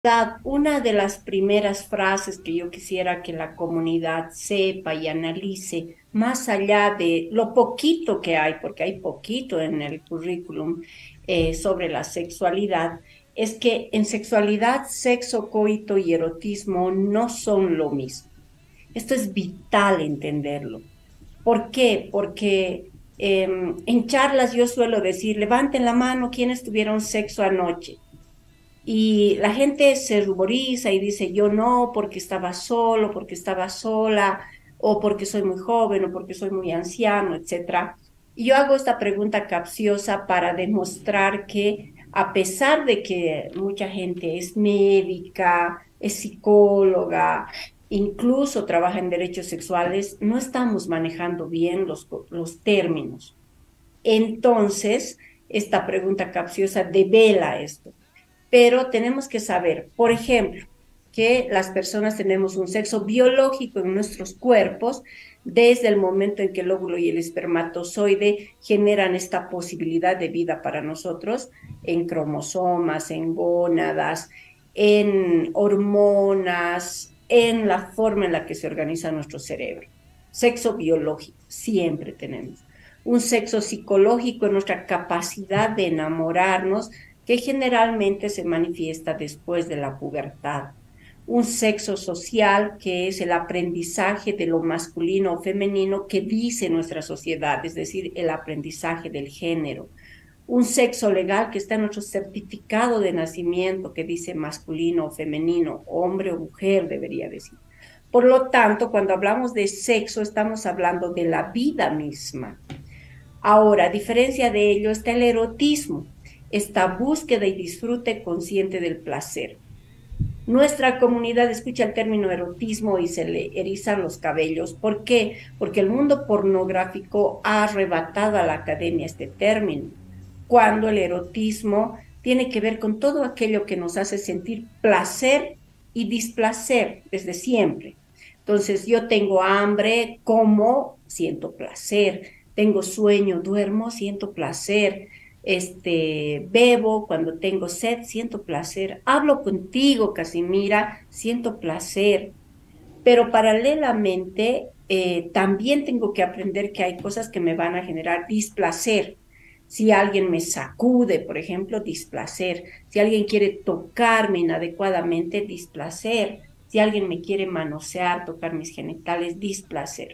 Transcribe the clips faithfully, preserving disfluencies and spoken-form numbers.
Da- Una de las primeras frases que yo quisiera que la comunidad sepa y analice, más allá de lo poquito que hay, porque hay poquito en el currículum eh, sobre la sexualidad, es que en sexualidad, sexo, coito y erotismo no son lo mismo. Esto es vital entenderlo. ¿Por qué? Porque em, en charlas yo suelo decir, levanten la mano quienes tuvieron sexo anoche. Y la gente se ruboriza y dice, yo no, porque estaba solo, porque estaba sola, o porque soy muy joven, o porque soy muy anciano, etcétera. Y yo hago esta pregunta capciosa para demostrar que a pesar de que mucha gente es médica, es psicóloga, incluso trabaja en derechos sexuales, no estamos manejando bien los, los términos. Entonces, esta pregunta capciosa devela esto, pero tenemos que saber, por ejemplo, que las personas tenemos un sexo biológico en nuestros cuerpos desde el momento en que el óvulo y el espermatozoide generan esta posibilidad de vida para nosotros en cromosomas, en gónadas, en hormonas, en la forma en la que se organiza nuestro cerebro. Sexo biológico, siempre tenemos. Un sexo psicológico en nuestra capacidad de enamorarnos, que generalmente se manifiesta después de la pubertad. Un sexo social, que es el aprendizaje de lo masculino o femenino que dice nuestra sociedad, es decir, el aprendizaje del género. Un sexo legal que está en nuestro certificado de nacimiento que dice masculino o femenino, hombre o mujer debería decir. Por lo tanto, cuando hablamos de sexo, estamos hablando de la vida misma. Ahora, a diferencia de ello, está el erotismo, esta búsqueda y disfrute consciente del placer. Nuestra comunidad escucha el término erotismo y se le erizan los cabellos. ¿Por qué? Porque el mundo pornográfico ha arrebatado a la academia este término, cuando el erotismo tiene que ver con todo aquello que nos hace sentir placer y displacer desde siempre. Entonces, yo tengo hambre, como, siento placer, tengo sueño, duermo, siento placer, este, bebo cuando tengo sed, siento placer, hablo contigo, Casimira, siento placer, pero paralelamente eh, también tengo que aprender que hay cosas que me van a generar displacer. Si alguien me sacude, por ejemplo, displacer. Si alguien quiere tocarme inadecuadamente, displacer. Si alguien me quiere manosear, tocar mis genitales, displacer.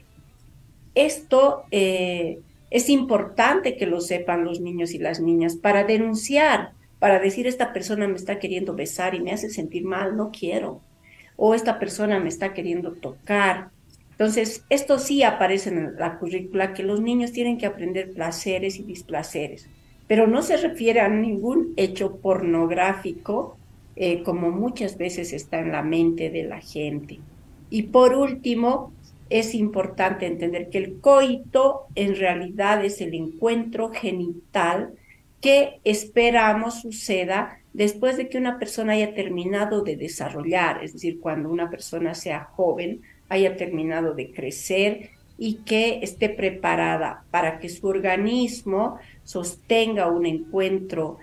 Esto eh, es importante que lo sepan los niños y las niñas para denunciar, para decir esta persona me está queriendo besar y me hace sentir mal, no quiero. O esta persona me está queriendo tocar. Entonces, esto sí aparece en la currícula, que los niños tienen que aprender placeres y displaceres, pero no se refiere a ningún hecho pornográfico, eh, como muchas veces está en la mente de la gente. Y por último, es importante entender que el coito en realidad es el encuentro genital que esperamos suceda después de que una persona haya terminado de desarrollar, es decir, cuando una persona sea joven, haya terminado de crecer y que esté preparada para que su organismo sostenga un encuentro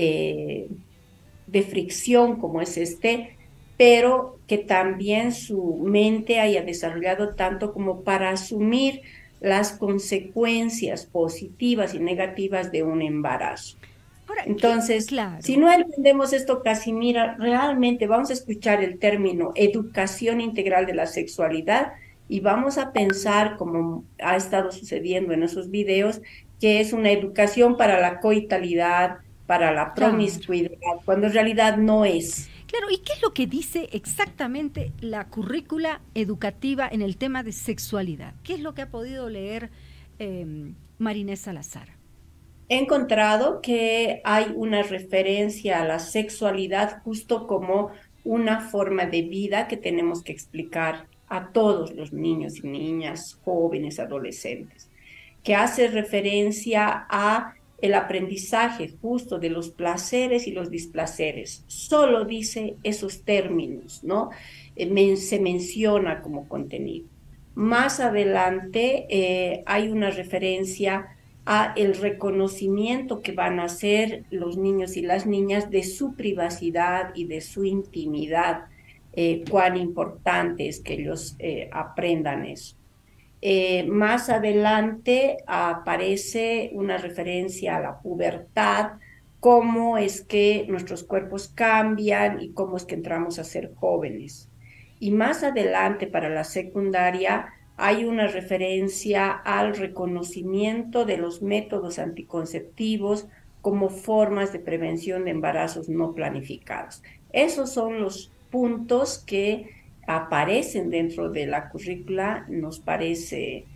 eh, de fricción como es este, pero que también su mente haya desarrollado tanto como para asumir las consecuencias positivas y negativas de un embarazo. Ahora, ¿qué? Entonces, si Claro. no entendemos esto, Casimira, realmente vamos a escuchar el término educación integral de la sexualidad y vamos a pensar, como ha estado sucediendo en esos videos, que es una educación para la coitalidad, para la Claro. promiscuidad, cuando en realidad no es. Claro, ¿y qué es lo que dice exactamente la currícula educativa en el tema de sexualidad? ¿Qué es lo que ha podido leer eh, Marinés Salazar? He encontrado que hay una referencia a la sexualidad justo como una forma de vida que tenemos que explicar a todos los niños y niñas, jóvenes, adolescentes, que hace referencia a el aprendizaje justo de los placeres y los displaceres. Solo dice esos términos, ¿no? Eh, men- se menciona como contenido. Más adelante eh, hay una referencia a el reconocimiento que van a hacer los niños y las niñas de su privacidad y de su intimidad, eh, cuán importante es que ellos eh, aprendan eso. Eh, más adelante aparece una referencia a la pubertad, cómo es que nuestros cuerpos cambian y cómo es que entramos a ser jóvenes. Y más adelante, para la secundaria, hay una referencia al reconocimiento de los métodos anticonceptivos como formas de prevención de embarazos no planificados. Esos son los puntos que aparecen dentro de la currícula. Nos parece,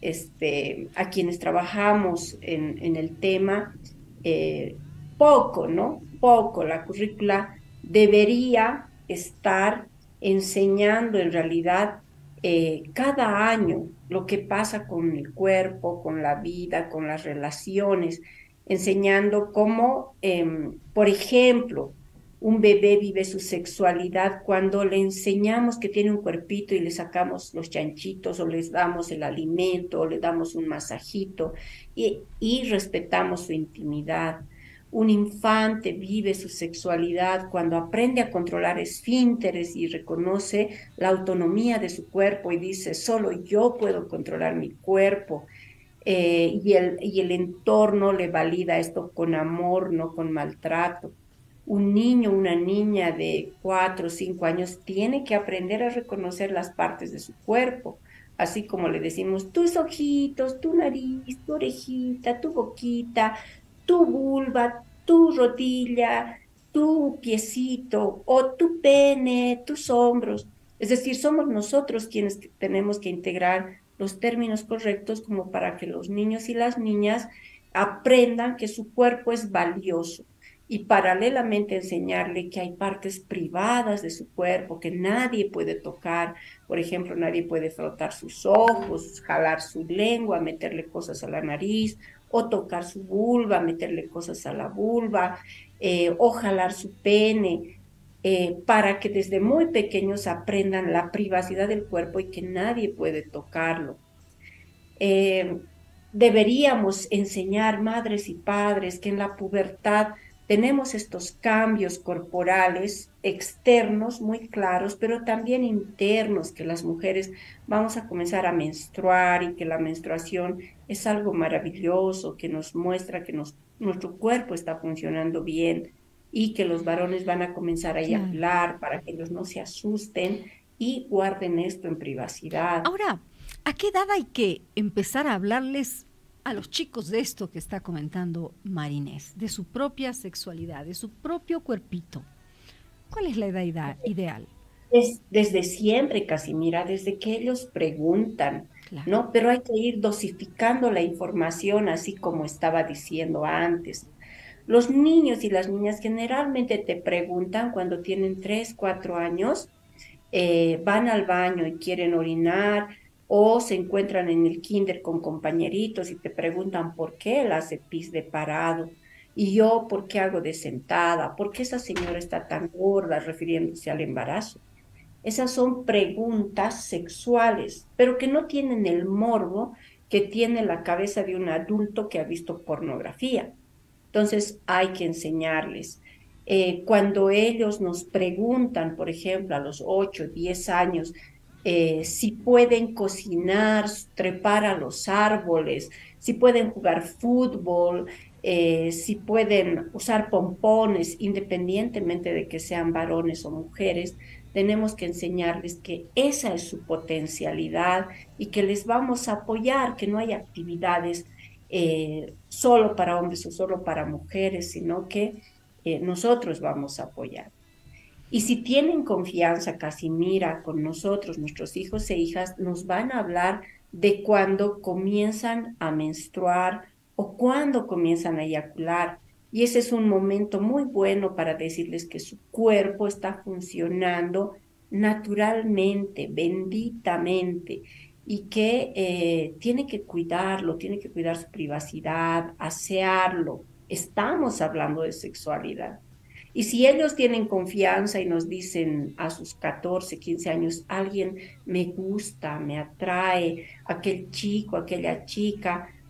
este, a quienes trabajamos en, en el tema, eh, poco, ¿no? Poco. La currícula debería estar enseñando en realidad eh, cada año lo que pasa con el cuerpo, con la vida, con las relaciones, enseñando cómo, eh, por ejemplo, un bebé vive su sexualidad cuando le enseñamos que tiene un cuerpito y le sacamos los chanchitos o les damos el alimento o le damos un masajito y, y respetamos su intimidad. Un infante vive su sexualidad cuando aprende a controlar esfínteres y reconoce la autonomía de su cuerpo y dice, solo yo puedo controlar mi cuerpo. Eh, y, el, y el entorno le valida esto con amor, no con maltrato. Un niño, una niña de cuatro o cinco años tiene que aprender a reconocer las partes de su cuerpo, así como le decimos tus ojitos, tu nariz, tu orejita, tu boquita, tu vulva, tu rodilla, tu piecito o tu pene, tus hombros. Es decir, somos nosotros quienes tenemos que integrar los términos correctos como para que los niños y las niñas aprendan que su cuerpo es valioso y paralelamente enseñarle que hay partes privadas de su cuerpo que nadie puede tocar. Por ejemplo, nadie puede frotar sus ojos, jalar su lengua, meterle cosas a la nariz, o tocar su vulva, meterle cosas a la vulva, eh, o jalar su pene, eh, para que desde muy pequeños aprendan la privacidad del cuerpo y que nadie puede tocarlo. Eh, deberíamos enseñar, madres y padres, que en la pubertad tenemos estos cambios corporales externos muy claros, pero también internos, que las mujeres vamos a comenzar a menstruar y que la menstruación es algo maravilloso, que nos muestra que nos, nuestro cuerpo está funcionando bien y que los varones van a comenzar a Claro. eyacular para que ellos no se asusten y guarden esto en privacidad. Ahora, ¿a qué edad hay que empezar a hablarles a los chicos de esto que está comentando Marinés, de su propia sexualidad, de su propio cuerpito? ¿Cuál es la edad ideal? Es desde siempre, Casimira, desde que ellos preguntan, Claro. ¿no? Pero hay que ir dosificando la información, así como estaba diciendo antes. Los niños y las niñas generalmente te preguntan cuando tienen tres, cuatro años, eh, van al baño y quieren orinar o se encuentran en el kinder con compañeritos y te preguntan por qué él hace pis de parado y yo por qué hago de sentada, por qué esa señora está tan gorda refiriéndose al embarazo. Esas son preguntas sexuales, pero que no tienen el morbo que tiene la cabeza de un adulto que ha visto pornografía. Entonces hay que enseñarles. Eh, cuando ellos nos preguntan, por ejemplo, a los ocho, diez años, eh, si pueden cocinar, trepar a los árboles, si pueden jugar fútbol, eh, si pueden usar pompones, independientemente de que sean varones o mujeres, tenemos que enseñarles que esa es su potencialidad y que les vamos a apoyar, que no hay actividades eh, solo para hombres o solo para mujeres, sino que eh, nosotros vamos a apoyar. Y si tienen confianza, Casimira, con nosotros, nuestros hijos e hijas, nos van a hablar de cuándo comienzan a menstruar o cuándo comienzan a eyacular. Y ese es un momento muy bueno para decirles que su cuerpo está funcionando naturalmente, benditamente, y que eh, tiene que cuidarlo, tiene que cuidar su privacidad, asearlo. Estamos hablando de sexualidad. Y si ellos tienen confianza y nos dicen a sus catorce, quince años, alguien me gusta, me atrae, aquel chico, aquella chica,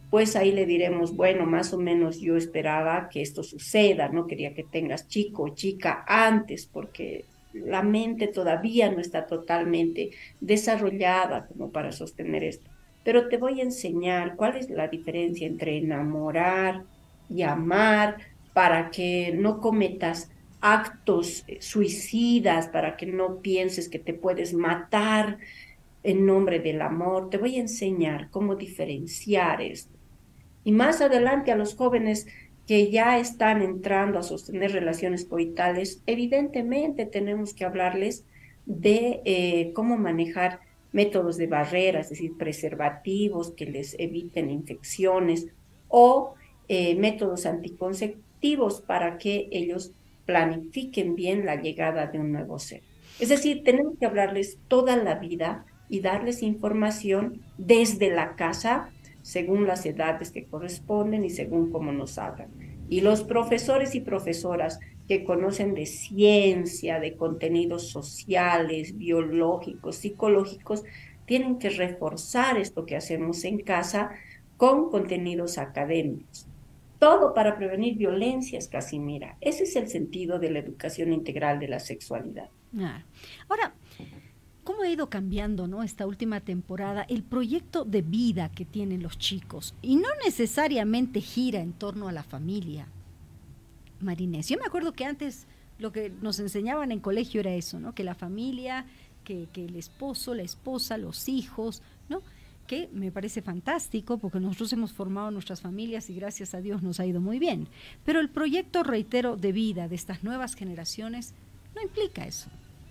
pues ahí le diremos, bueno, más o menos yo esperaba que esto suceda, no quería que tengas chico o chica antes, porque la mente todavía no está totalmente desarrollada como para sostener esto. Pero te voy a enseñar cuál es la diferencia entre enamorar y amar para que no cometas actos eh, suicidas, para que no pienses que te puedes matar en nombre del amor. Te voy a enseñar cómo diferenciar esto. Y más adelante a los jóvenes que ya están entrando a sostener relaciones coitales, evidentemente tenemos que hablarles de eh, cómo manejar métodos de barrera, es decir, preservativos que les eviten infecciones o eh, métodos anticonceptivos para que ellos planifiquen bien la llegada de un nuevo ser. Es decir, tenemos que hablarles toda la vida y darles información desde la casa según las edades que corresponden y según cómo nos hablan. Y los profesores y profesoras que conocen de ciencia, de contenidos sociales, biológicos, psicológicos, tienen que reforzar esto que hacemos en casa con contenidos académicos. Todo para prevenir violencias, Casimira. Ese es el sentido de la educación integral de la sexualidad. Ah. Ahora, ¿cómo ha ido cambiando, ¿no?, esta última temporada el proyecto de vida que tienen los chicos? Y no necesariamente gira en torno a la familia, Marinés. Yo me acuerdo que antes lo que nos enseñaban en colegio era eso, ¿no?, que la familia, que, que el esposo, la esposa, los hijos, ¿no?, que me parece fantástico porque nosotros hemos formado nuestras familias y gracias a Dios nos ha ido muy bien. Pero el proyecto, reitero, de vida de estas nuevas generaciones no implica eso.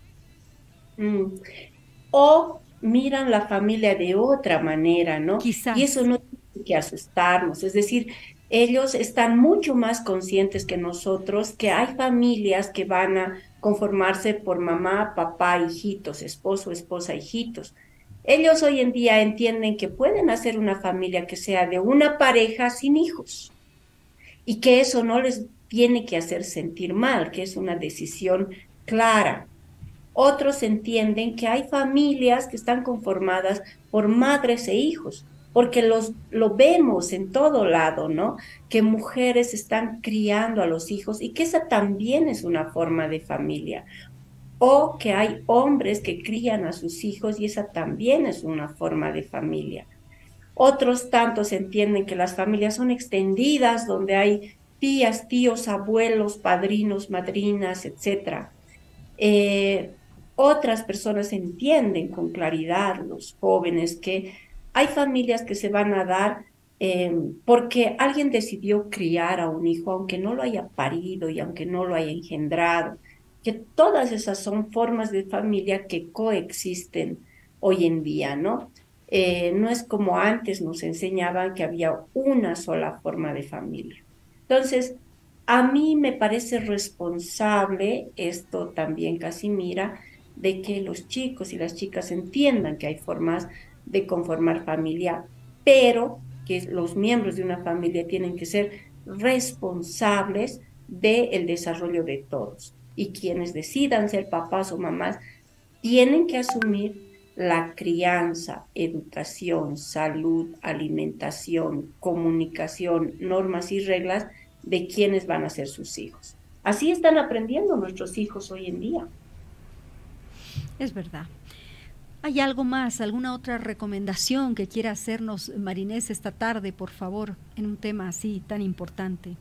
Mm. O miran la familia de otra manera, ¿no? Y Quizás. eso no tiene que asustarnos. Es decir, ellos están mucho más conscientes que nosotros que hay familias que van a conformarse por mamá, papá, hijitos, esposo, esposa, hijitos. Ellos hoy en día entienden que pueden hacer una familia que sea de una pareja sin hijos y que eso no les tiene que hacer sentir mal, que es una decisión clara. Otros entienden que hay familias que están conformadas por madres e hijos, porque los, lo vemos en todo lado, ¿no? Que mujeres están criando a los hijos y que esa también es una forma de familia. O que hay hombres que crían a sus hijos y esa también es una forma de familia. Otros tantos entienden que las familias son extendidas, donde hay tías, tíos, abuelos, padrinos, madrinas, etcétera. Eh, Otras personas entienden con claridad, los jóvenes, que hay familias que se van a dar eh, porque alguien decidió criar a un hijo, aunque no lo haya parido y aunque no lo haya engendrado, que todas esas son formas de familia que coexisten hoy en día, ¿no? Eh, no es como antes nos enseñaban que había una sola forma de familia. Entonces, a mí me parece responsable esto también, Casimira, de que los chicos y las chicas entiendan que hay formas de conformar familia, pero que los miembros de una familia tienen que ser responsables del desarrollo de todos. Y quienes decidan ser papás o mamás tienen que asumir la crianza, educación, salud, alimentación, comunicación, normas y reglas de quiénes van a ser sus hijos. Así están aprendiendo nuestros hijos hoy en día. Es verdad. ¿Hay algo más, alguna otra recomendación que quiera hacernos Marinés esta tarde, por favor, en un tema así tan importante?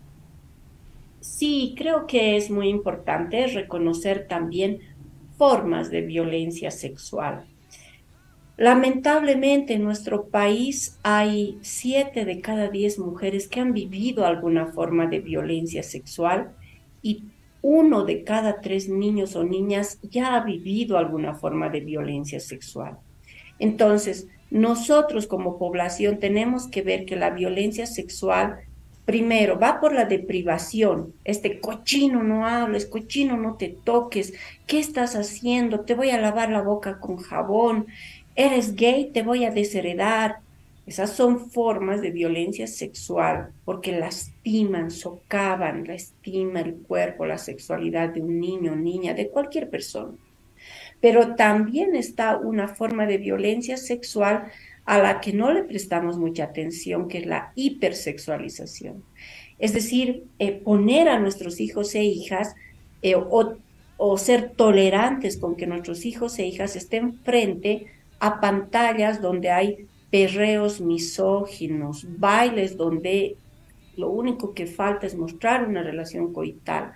Sí, creo que es muy importante reconocer también formas de violencia sexual. Lamentablemente en nuestro país hay siete de cada diez mujeres que han vivido alguna forma de violencia sexual y uno de cada tres niños o niñas ya ha vivido alguna forma de violencia sexual. Entonces, nosotros como población tenemos que ver que la violencia sexual, primero, va por la deprivación. Este cochino no hables, cochino no te toques, ¿qué estás haciendo? Te voy a lavar la boca con jabón, eres gay, te voy a desheredar. Esas son formas de violencia sexual porque lastiman, socavan, lastima el cuerpo, la sexualidad de un niño, niña, de cualquier persona. Pero también está una forma de violencia sexual a la que no le prestamos mucha atención, que es la hipersexualización. Es decir, eh, poner a nuestros hijos e hijas eh, o, o ser tolerantes con que nuestros hijos e hijas estén frente a pantallas donde hay perreos misóginos, bailes donde lo único que falta es mostrar una relación coital,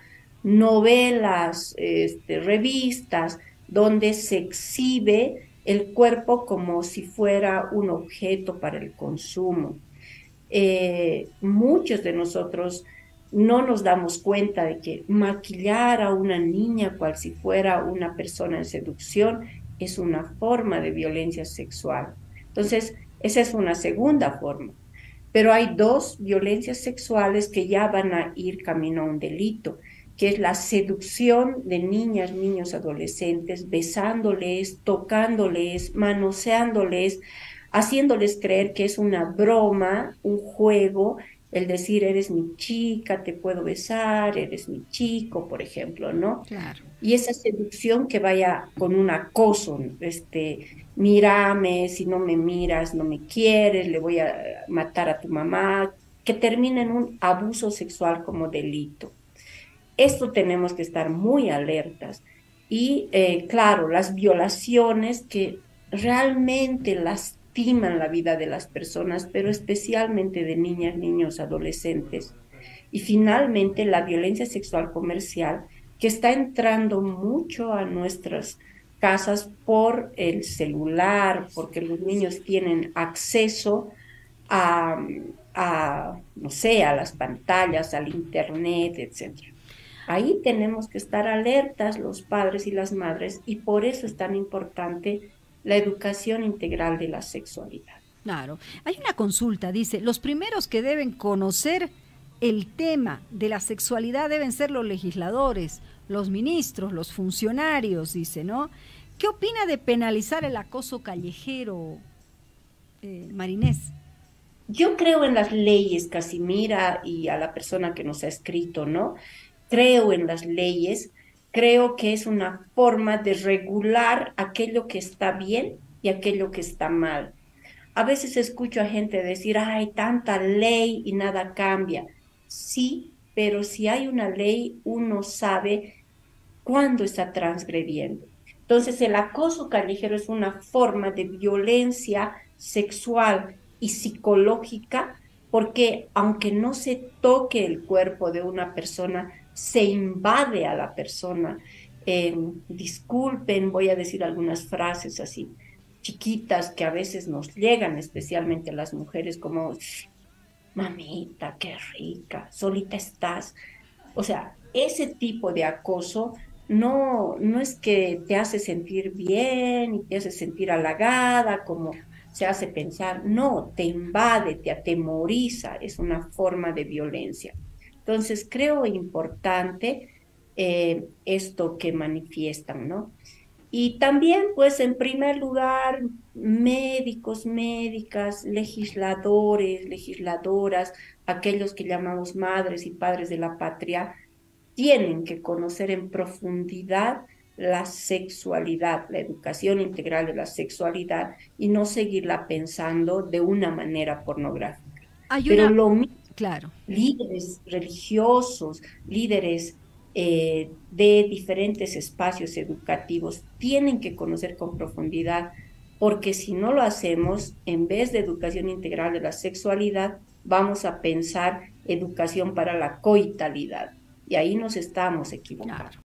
novelas, este, revistas, donde se exhibe el cuerpo como si fuera un objeto para el consumo. Eh, muchos de nosotros no nos damos cuenta de que maquillar a una niña cual si fuera una persona en seducción es una forma de violencia sexual. Entonces, esa es una segunda forma. Pero hay dos violencias sexuales que ya van a ir camino a un delito, que es la seducción de niñas, niños, adolescentes, besándoles, tocándoles, manoseándoles, haciéndoles creer que es una broma, un juego, el decir, eres mi chica, te puedo besar, eres mi chico, por ejemplo, ¿no? Claro. Y esa seducción que vaya con un acoso, este, mírame, si no me miras, no me quieres, le voy a matar a tu mamá, que termina en un abuso sexual como delito. Esto tenemos que estar muy alertas. Y eh, claro, las violaciones que realmente lastiman la vida de las personas, pero especialmente de niñas, niños, adolescentes. Y finalmente, la violencia sexual comercial, que está entrando mucho a nuestras casas por el celular, porque los niños tienen acceso a, a, no sé, a las pantallas, al internet, etcétera. Ahí tenemos que estar alertas los padres y las madres y por eso es tan importante la educación integral de la sexualidad. Claro. Hay una consulta, dice, los primeros que deben conocer el tema de la sexualidad deben ser los legisladores, los ministros, los funcionarios, dice, ¿no? ¿Qué opina de penalizar el acoso callejero, eh, Marinés? Yo creo en las leyes, Casimira, y a la persona que nos ha escrito, ¿no? Creo en las leyes, creo que es una forma de regular aquello que está bien y aquello que está mal. A veces escucho a gente decir, hay tanta ley y nada cambia. Sí, pero si hay una ley, uno sabe cuándo está transgrediendo. Entonces, el acoso callejero es una forma de violencia sexual y psicológica, porque aunque no se toque el cuerpo de una persona, se invade a la persona. Eh, disculpen, voy a decir algunas frases así chiquitas que a veces nos llegan, especialmente a las mujeres, como, mamita, qué rica, solita estás. O sea, ese tipo de acoso no, no es que te hace sentir bien y te hace sentir halagada, como se hace pensar, no, te invade, te atemoriza, es una forma de violencia. Entonces, creo importante eh, esto que manifiestan, ¿no? Y también, pues, en primer lugar, médicos, médicas, legisladores, legisladoras, aquellos que llamamos madres y padres de la patria, tienen que conocer en profundidad la sexualidad, la educación integral de la sexualidad y no seguirla pensando de una manera pornográfica. Hay Pero una, lo mismo, claro, líderes religiosos, líderes eh, de diferentes espacios educativos tienen que conocer con profundidad, porque si no lo hacemos, en vez de educación integral de la sexualidad, vamos a pensar educación para la coitalidad. Y ahí nos estamos equivocando. claro.